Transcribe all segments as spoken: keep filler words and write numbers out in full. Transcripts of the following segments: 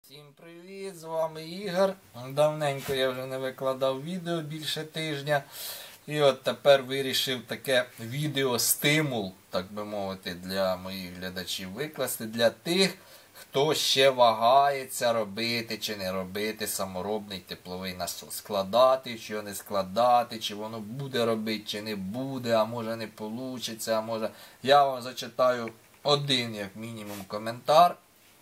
Всім привіт, з вами Ігор. Давненько я вже не викладав відео, більше тижня. І от тепер вирішив таке відео-стимул, так би мовити, для моїх глядачів викласти. Для тих, хто ще вагається робити чи не робити саморобний тепловий насос. Складати, чи його не складати, чи воно буде робити, чи не буде, а може не вийде, а може... Я вам зачитаю один, як мінімум, коментар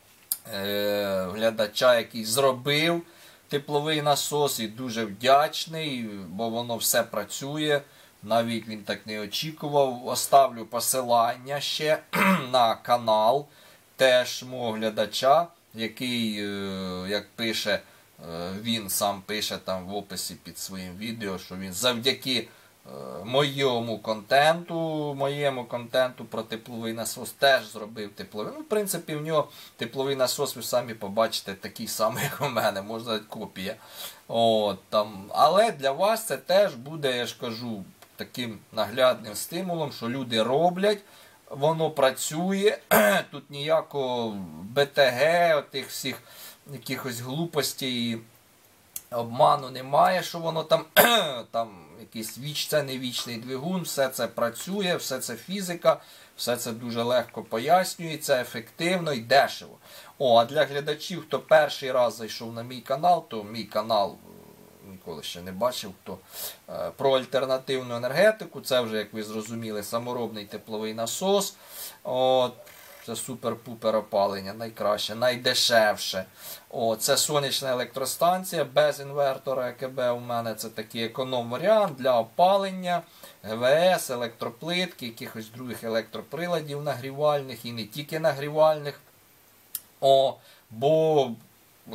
глядача, який зробив тепловий насос, і дуже вдячний, бо воно все працює. Навіть він так не очікував. Оставлю посилання ще на канал теж мого глядача, який, як пише, він сам пише там в описі під своїм відео, що він завдяки моєму контенту, моєму контенту про тепловий насос теж зробив тепловий. Ну, в принципі, в нього тепловий насос, ви самі побачите, такий самий, як у мене, можна сказати, копія. От, там. Але для вас це теж буде, я ж кажу, таким наглядним стимулом, що люди роблять, воно працює, тут ніякого Б Т Г, отих всіх якихось глупостей, обману немає, що воно там, там якийсь віч, це не вічний двигун, все це працює, все це фізика, все це дуже легко пояснюється, ефективно і дешево. О, а для глядачів, хто перший раз зайшов на мій канал, то мій канал ніколи ще не бачив, хто е, про альтернативну енергетику, це вже, як ви зрозуміли, саморобний тепловий насос. От. Це супер-пупер опалення, найкраще, найдешевше. О, це сонячна електростанція без інвертора Е К Б у мене. Це такий економ-варіант для опалення, Г В С, електроплитки, якихось других електроприладів нагрівальних і не тільки нагрівальних. О, бо е,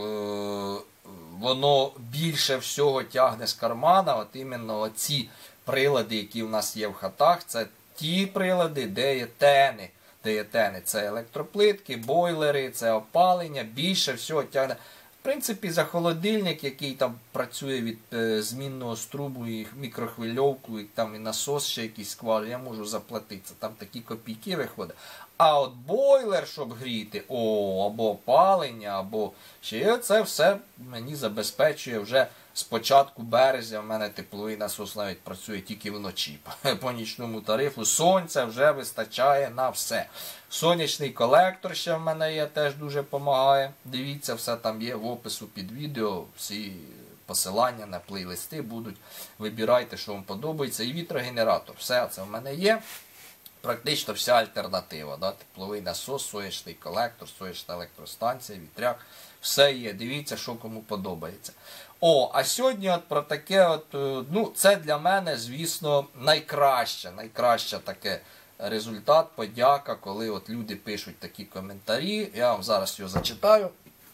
воно більше всього тягне з кармана. От іменно оці прилади, які в нас є в хатах, це ті прилади, де є тени. Де є тени, це електроплитки, бойлери, це опалення, більше всього тягне. В принципі, за холодильник, який там працює від е, змінного струму, і мікрохвильовку, і там і насос ще якийсь сквалює, я можу заплатити. Це там такі копійки виходять. А от бойлер, щоб гріти, о, або опалення, або ще це все мені забезпечує вже з початку березня. В мене тепловий насос навіть працює тільки вночі. По нічному тарифу сонця вже вистачає на все. Сонячний колектор ще в мене є, теж дуже допомагає. Дивіться, все там є в опису під відео, всі посилання на плейлисти будуть. Вибирайте, що вам подобається. І вітрогенератор, все це в мене є. Практично вся альтернатива. Да? Тепловий насос, сонячний колектор, сонячна електростанція, вітряк. Все є. Дивіться, що кому подобається. О, а сьогодні от про таке, от, ну, це для мене, звісно, найкраще, найкраще таке результат, подяка, коли от люди пишуть такі коментарі. Я вам зараз його зачитаю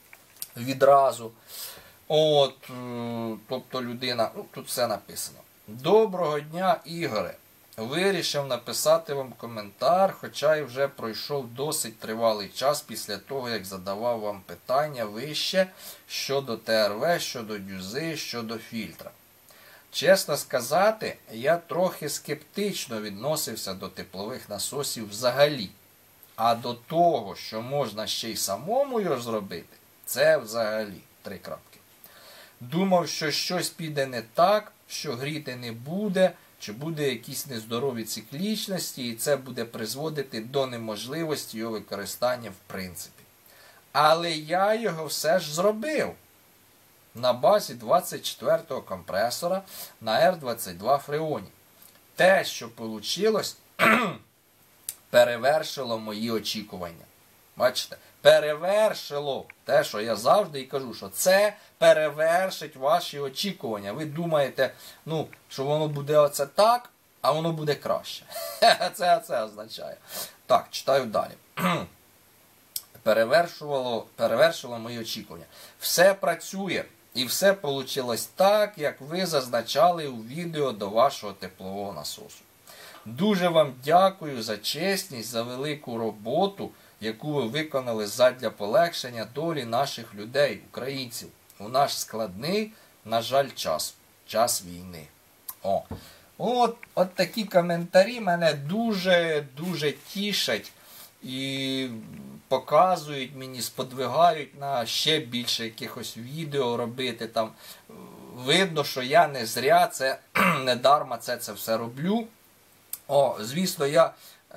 відразу. От, тобто людина, ну, тут все написано. Доброго дня, Ігоре. Вирішив написати вам коментар, хоча й вже пройшов досить тривалий час після того, як задавав вам питання вище щодо Т Р В, щодо дюзи, щодо фільтра. Чесно сказати, я трохи скептично відносився до теплових насосів взагалі. А до того, що можна ще й самому його зробити, це взагалі три крапки. Думав, що щось піде не так, що гріти не буде, чи буде якісь нездорові циклічності, і це буде призводити до неможливості його використання в принципі. Але я його все ж зробив на базі двадцять четвертого компресора на Р двадцять два фреоні. Те, що вийшло, перевершило мої очікування. Бачите? Перевершило те, що я завжди і кажу, що це перевершить ваші очікування. Ви думаєте, ну, що воно буде оце так, а воно буде краще. Це це означає. Так, читаю далі. Перевершувало, перевершило мої очікування. Все працює і все вийшло так, як ви зазначали у відео до вашого теплового насосу. Дуже вам дякую за чесність, за велику роботу, яку ви виконали задля полегшення долі наших людей, українців, у наш складний, на жаль, час. Час війни. О. От, от такі коментарі мене дуже-дуже тішать. і показують мені, сподвигають на ще більше якихось відео робити. Там видно, що я не зря, це не дарма це, це все роблю. О, звісно, я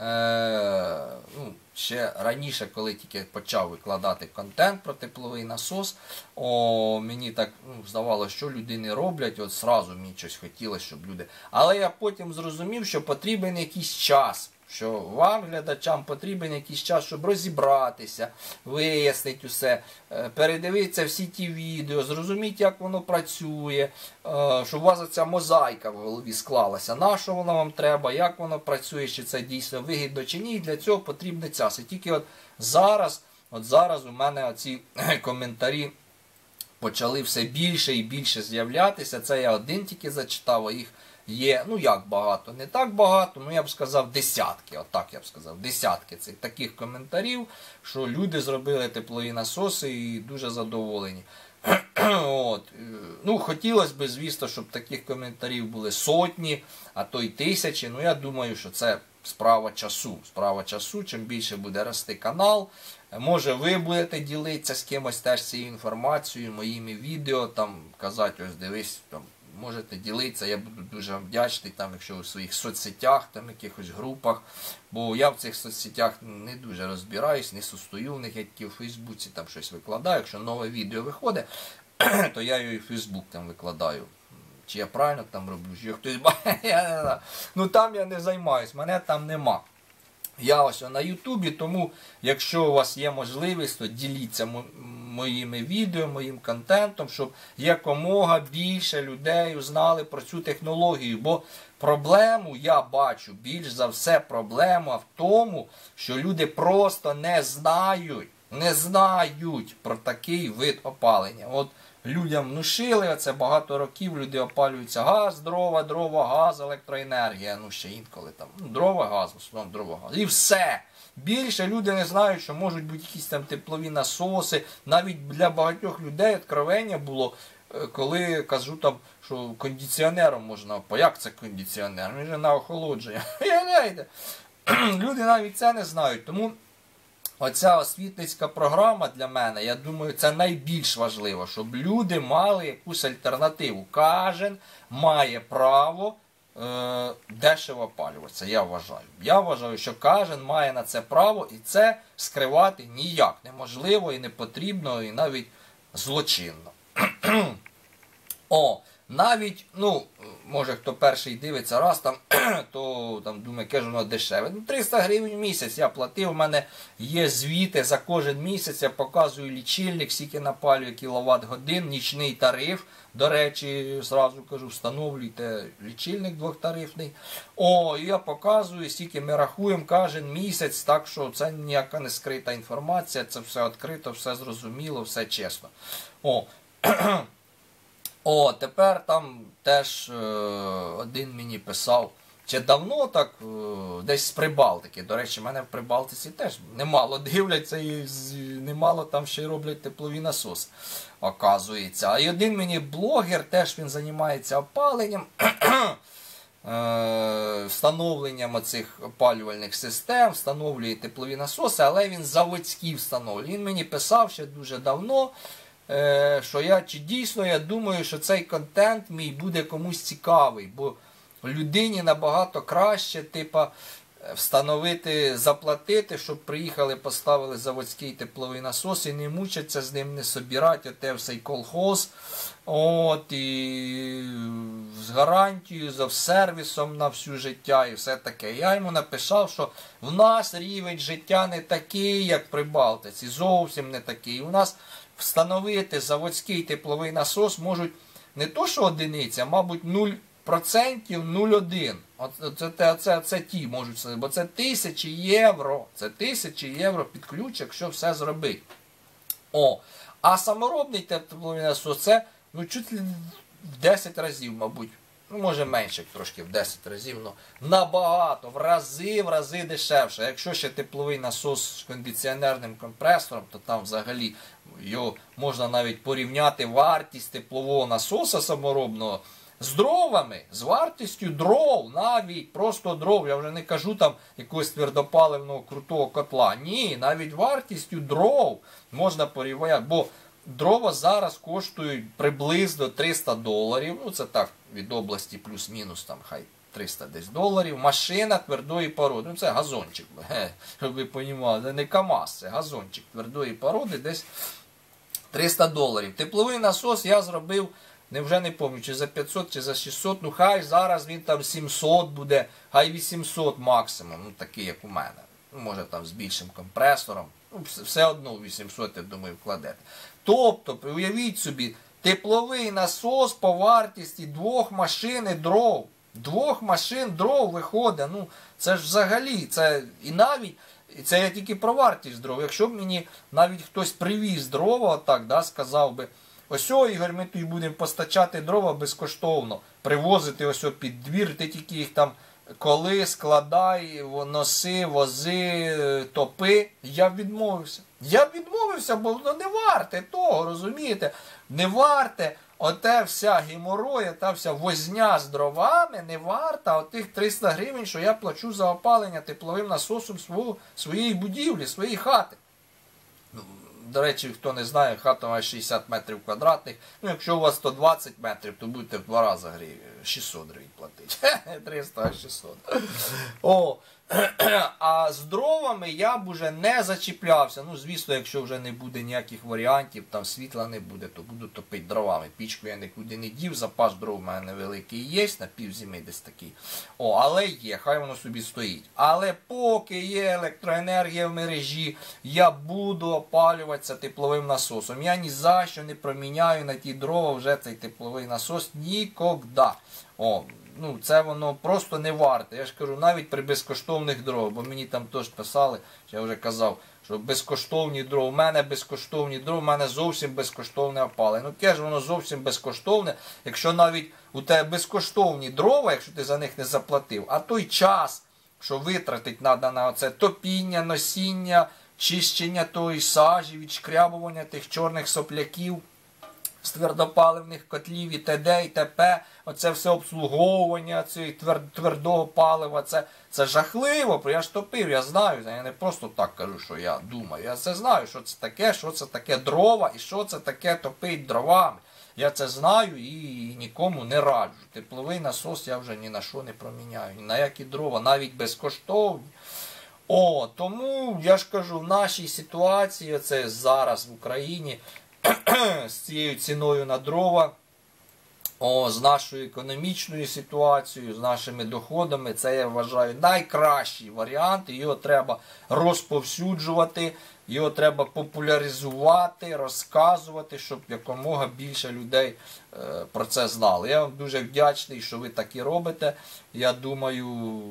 е, ну, ще раніше, коли тільки почав викладати контент про тепловий насос, о, мені так ну, здавалося, що люди не роблять, от зразу мені щось хотілося, щоб люди... Але я потім зрозумів, що потрібен якийсь час, що вам, глядачам, потрібен якийсь час, щоб розібратися, вияснити усе, передивитися всі ті відео, зрозуміти, як воно працює, щоб у вас оця мозаїка в голові склалася, на що воно вам треба, як воно працює, чи це дійсно вигідно чи ні, і для цього потрібний час. І тільки от зараз, от зараз у мене оці коментарі почали все більше і більше з'являтися, це я один тільки зачитав, а їх є, ну як багато, не так багато, ну я б сказав десятки, отак я б сказав, десятки цих таких коментарів, що люди зробили теплові насоси і дуже задоволені. От. Ну, хотілося б, звісно, щоб таких коментарів були сотні, а то й тисячі, ну я думаю, що це справа часу, справа часу, чим більше буде рости канал, може ви будете ділитися з кимось теж цією інформацією, моїми відео, там, казати, ось дивись, там, можете ділитися, я буду дуже вдячний, там, якщо у своїх соцсетях, там, якихось групах, бо я в цих соцсетях не дуже розбираюсь, не состою в них, я тільки в Фейсбуці там щось викладаю, якщо нове відео виходить, то я його і в Фейсбук там викладаю. Чи я правильно там роблю, чи хтось бачить, я не знаю. Ну там я не займаюсь, мене там нема. Я ось на Ютубі, тому якщо у вас є можливість, то діліться моїми відео, моїм контентом, щоб якомога більше людей знали про цю технологію. Бо проблему я бачу, більш за все проблема в тому, що люди просто не знають, не знають про такий вид опалення. От людям внушили, оце багато років люди опалюються газ, дрова, дрова, газ, електроенергія, ну ще інколи там, ну, дрова, газ, в основному дрова, газ. І все. Більше люди не знають, що можуть бути якісь там теплові насоси. Навіть для багатьох людей откровення було, коли кажу там, що кондиціонером можна опалювати. Як це кондиціонер? Він же на охолодження. Люди навіть це не знають. Тому оця освітницька програма для мене, я думаю, це найбільш важливо, щоб люди мали якусь альтернативу. Кожен має право е, дешево опалюватися, я вважаю. Я вважаю, що кожен має на це право, і це скривати ніяк неможливо і не потрібно, і навіть злочинно. О, навіть, ну, може хто перший дивиться раз, там, то там думає, каже, воно дешеве. Ну, триста гривень в місяць я платив, у мене є звіти за кожен місяць, я показую лічильник, скільки напалює кіловат годин, нічний тариф. До речі, зразу кажу, встановлюйте лічильник двохтарифний. О, і я показую, скільки ми рахуємо кожен місяць, так що це ніяка не скрита інформація, це все відкрито, все зрозуміло, все чесно. О, О, тепер там теж е, один мені писав, чи давно так, е, десь з Прибалтики. До речі, мене в Прибалтиці теж немало дивляться і немало там ще й роблять теплові насоси, оказується. А й один мені блогер, теж він займається опаленням, е, встановленням оцих опалювальних систем, встановлює теплові насоси, але він заводські встановлює. Він мені писав ще дуже давно, що я, чи дійсно я думаю, що цей контент мій буде комусь цікавий, бо людині набагато краще, типа, встановити, заплатити, щоб приїхали, поставили заводський тепловий насос і не мучаться з ним, не собирати оте всей колхоз, от, і з гарантією, за сервісом на всю життя і все таке. Я йому написав, що в нас рівень життя не такий, як при Балтиці, зовсім не такий. У нас встановити заводський тепловий насос можуть не то, що одиниця, а, мабуть, нуль відсотків, нуль цілих один. Оце, це, це, це ті можуть сказати, бо це тисячі євро. Це тисячі євро під ключ, якщо все зробити. О, а саморобний тепловий насос це, ну, чуть ли в десять разів, мабуть. Ну, може менше трошки, в десять разів, але набагато, в рази, в рази дешевше. Якщо ще тепловий насос з кондиціонерним компресором, то там взагалі його можна навіть порівняти вартість теплового насоса саморобного з дровами, з вартістю дров, навіть просто дров, я вже не кажу там якогось твердопаливного крутого котла. Ні, навіть вартістю дров можна порівняти, бо дрова зараз коштують приблизно триста доларів, ну це так від області плюс-мінус там хай триста десь доларів. Машина твердої породи, ну це газончик, щоб ви розуміли, не КАМАЗ, це газончик твердої породи десь триста доларів. Тепловий насос я зробив, не вже не пам'ятаю, чи за п'ятсот, чи за шістсот, ну хай зараз він там сімсот буде, хай вісімсот максимум, ну такий як у мене. Ну, може там з більшим компресором, ну все одно вісімсот, я думаю, вкладете. Тобто, уявіть собі, тепловий насос по вартості двох машин дров. Двох машин дров виходить, ну це ж взагалі, це і навіть, це я тільки про вартість дров. Якщо б мені навіть хтось привіз дрова, отак, да, сказав би, ось о, Ігор, ми тут будемо постачати дрова безкоштовно, привозити ось о під двір, ти тільки їх там коли, складай, носи, вози, топи, я б відмовився. Я б відмовився, бо воно не варте того, розумієте? Не варте, оте вся геморроя, та вся возня з дровами не варта отих триста гривень, що я плачу за опалення тепловим насосом свого, своєї будівлі, своєї хати. До речі, хто не знає, хата має шістдесят метрів квадратних. Ну, якщо у вас сто двадцять метрів, то будете в два рази гривень, шістсот гривень платити. триста, а шістсот. О, а з дровами я б уже не зачіплявся. Ну, звісно, якщо вже не буде ніяких варіантів, там світла не буде, то буду топити дровами. Пічку я нікуди не дів, запас дров у мене невеликий є, на півзими десь такий. О, але є, хай воно собі стоїть. Але поки є електроенергія в мережі, я буду опалюватися тепловим насосом. Я ні за що не проміняю на ті дрова вже цей тепловий насос ніколи. О, ну це воно просто не варте. Я ж кажу, навіть при безкоштовних дровах, бо мені там теж писали, я вже казав, що безкоштовні дрова, у мене безкоштовні дрова, у мене зовсім безкоштовне опалення. Ну яке ж воно зовсім безкоштовне, якщо навіть у тебе безкоштовні дрова, якщо ти за них не заплатив, а той час, що витратить треба на оце топіння, носіння, чищення тої сажі, відшкрябування тих чорних сопляків з твердопаливних котлів і т.д. і т.п. Оце все обслуговування цього твердого палива, це, це жахливо, я ж топив, я знаю, я не просто так кажу, що я думаю, я це знаю, що це таке, що це таке дрова і що це таке топить дровами. Я це знаю і нікому не раджу. Тепловий насос я вже ні на що не проміняю, ні на які дрова, навіть безкоштовні. О, тому, я ж кажу, в нашій ситуації, це зараз в Україні, з цією ціною на дрова, о, з нашою економічною ситуацією, з нашими доходами, це, я вважаю, найкращий варіант. Його треба розповсюджувати, його треба популяризувати, розказувати, щоб якомога більше людей е, про це знали. Я вам дуже вдячний, що ви так і робите. Я думаю,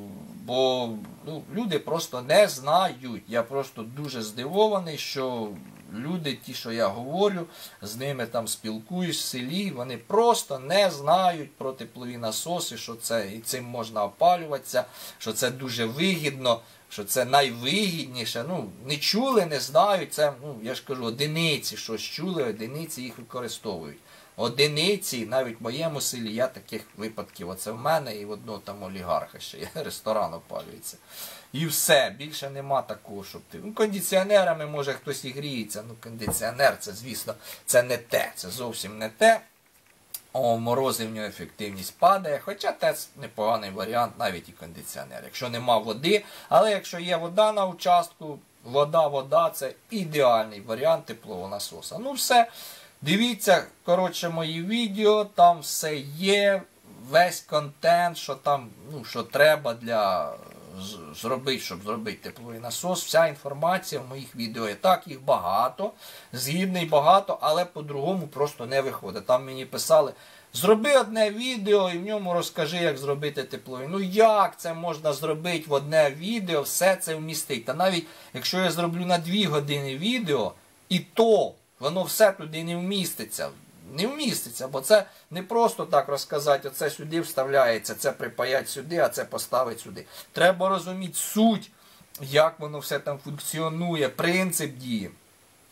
бо ну, люди просто не знають. Я просто дуже здивований, що люди, ті, що я говорю, з ними там спілкуюсь в селі, вони просто не знають про теплові насоси, що це, і цим можна опалюватися, що це дуже вигідно, що це найвигідніше. Ну, не чули, не знають, це, ну, я ж кажу, одиниці щось чули, одиниці їх використовують. Одиниці, навіть в моєму селі, я таких випадків, оце в мене і в одного там олігарха ще є, ресторан опалюється. І все, більше нема такого, щоб ти... Ну, кондиціонерами, може, хтось і гріється, ну, кондиціонер, це, звісно, це не те, це зовсім не те. О, в морози в нього ефективність падає, хоча це непоганий варіант, навіть і кондиціонер. Якщо нема води, але якщо є вода на участку, вода, вода, це ідеальний варіант теплового насоса. Ну, все. Дивіться, коротше, мої відео, там все є, весь контент, що там, ну, що треба для зробити, щоб зробити тепловий насос. Вся інформація в моїх відео є. Так, їх багато, згідний багато, але по-другому просто не виходить. Там мені писали, зроби одне відео і в ньому розкажи, як зробити тепловий. Ну як це можна зробити в одне відео, все це вмістить? Та навіть якщо я зроблю на дві години відео, і то воно все туди не вміститься. Не вміститься, бо це не просто так розказати, оце сюди вставляється, це припаять сюди, а це поставить сюди. Треба розуміти суть, як воно все там функціонує, принцип дії.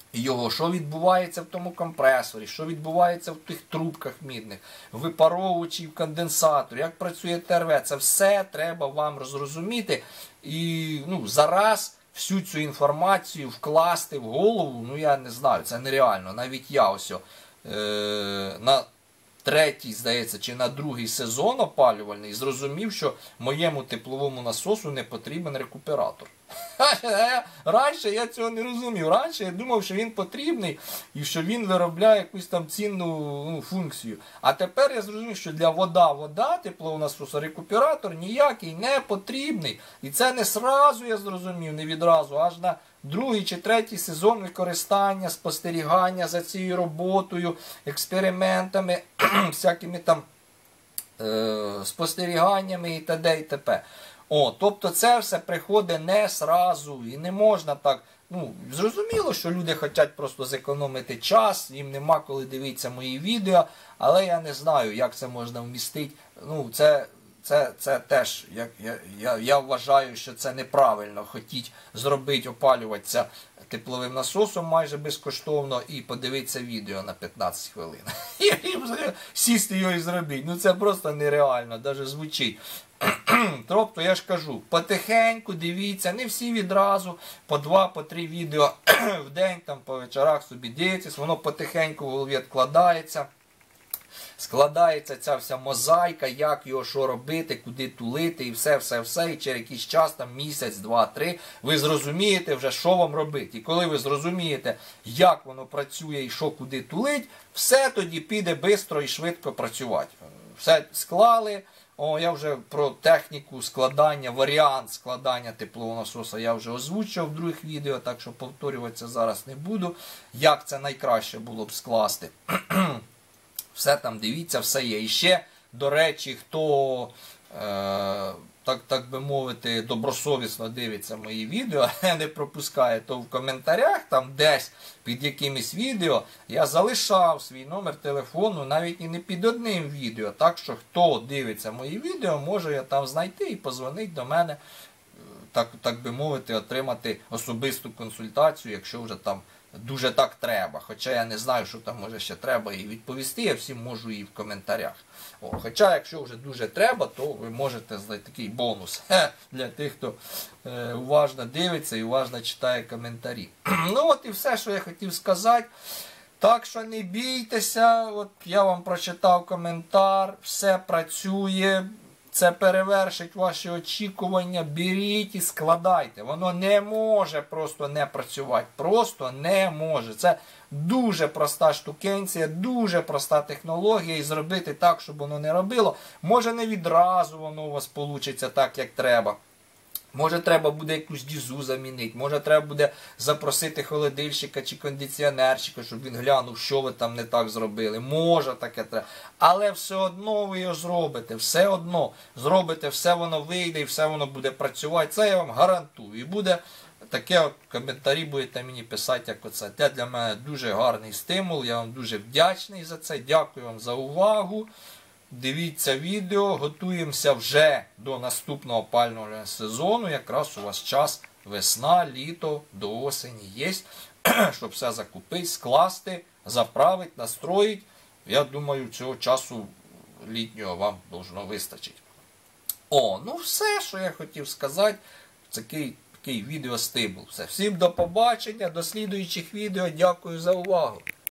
його, що відбувається в тому компресорі, що відбувається в тих трубках мідних, випаровувачі в конденсаторі, як працює ТРВ, це все треба вам зрозуміти і ну, зараз всю цю інформацію вкласти в голову, ну я не знаю, це нереально. Навіть я ось е, на третій, здається, чи на другий сезон опалювальний зрозумів, що моєму тепловому насосу не потрібен рекуператор. Раніше я цього не розумів. Раніше я думав, що він потрібний і що він виробляє якусь там цінну ну, функцію. А тепер я зрозумів, що для вода-вода теплового насосу рекуператор ніякий не потрібний. І це не сразу я зрозумів, не відразу, аж на другий чи третій сезон використання, спостерігання за цією роботою, експериментами, всякими там е- спостеріганнями і т.д. і т.п. О, тобто це все приходить не сразу і не можна так, ну, зрозуміло, що люди хочуть просто зекономити час, їм нема коли дивитися мої відео, але я не знаю, як це можна вмістити. Ну, це, це, це теж, як, я, я, я вважаю, що це неправильно, хотіть зробити, опалюватися тепловим насосом майже безкоштовно і подивитися відео на п'ятнадцять хвилин. І сісти його і зробити. Ну це просто нереально, навіть звучить. Тобто, я ж кажу, потихеньку дивіться, не всі відразу, по два, по три відео в день, там, по вечорах собі дивитесь, воно потихеньку в голові відкладається. Складається ця вся мозаїка, як його що робити, куди тулити і все-все-все. І через якийсь час, там місяць, два, три, ви зрозумієте вже, що вам робити. І коли ви зрозумієте, як воно працює і що куди тулить, все тоді піде швидко і швидко працювати. Все склали. О, я вже про техніку складання, варіант складання теплового насоса я вже озвучив в других відео, так що повторюватися зараз не буду. Як це найкраще було б скласти. Все там дивіться, все є. І ще, до речі, хто, е, так, так би мовити, добросовісно дивиться мої відео, не пропускає, то в коментарях, там десь під якимось відео, я залишав свій номер телефону навіть і не під одним відео. Так що, хто дивиться мої відео, може я там знайти і позвонити до мене, так, так би мовити, отримати особисту консультацію, якщо вже там дуже так треба. Хоча я не знаю, що там може ще треба і відповісти, я всім можу і в коментарях. О, хоча, якщо вже дуже треба, то ви можете знайти такий бонус хе, для тих, хто е, уважно дивиться і уважно читає коментарі. Ну от і все, що я хотів сказати. Так що не бійтеся, от я вам прочитав коментар, все працює. Це перевершить ваші очікування, беріть і складайте. Воно не може просто не працювати. Просто не може. Це дуже проста штукенція, дуже проста технологія. І зробити так, щоб воно не робило. Може не відразу воно у вас вийде так, як треба. Може треба буде якусь дізу замінити, може треба буде запросити холодильщика чи кондиціонерщика, щоб він глянув, що ви там не так зробили. Може таке треба. Але все одно ви його зробите, все одно зробите, все воно вийде і все воно буде працювати. Це я вам гарантую. І буде таке, от, коментарі будете мені писати, як оце. Це для мене дуже гарний стимул, я вам дуже вдячний за це. Дякую вам за увагу. Дивіться відео, готуємося вже до наступного опалювального сезону. Якраз у вас час весна, літо, до осені є, щоб все закупити, скласти, заправити, настроїти. Я думаю, цього часу літнього вам должно вистачити. О, ну все, що я хотів сказати, такий, такий відеостимул. Все. Всім до побачення, до слідуючих відео. Дякую за увагу.